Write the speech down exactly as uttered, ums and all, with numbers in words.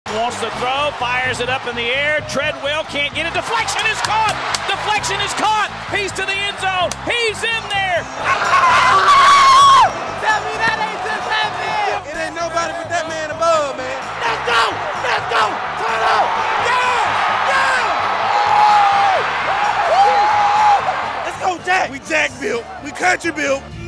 Wants to throw, fires it up in the air. Treadwell can't get it. Deflection is caught. Deflection is caught. He's to the end zone. He's in there. Tell me that ain't just happened. It ain't nobody but that man above, man. Let's go. Let's go. Turn up. Yeah. Yeah. Let's go, Jack. We Jack built. We country built.